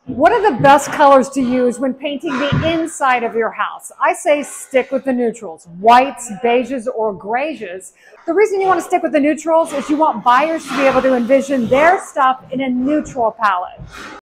What are the best colors to use when painting the inside of your house? I say stick with the neutrals, whites, beiges, or grays. The reason you want to stick with the neutrals is you want buyers to be able to envision their stuff in a neutral palette.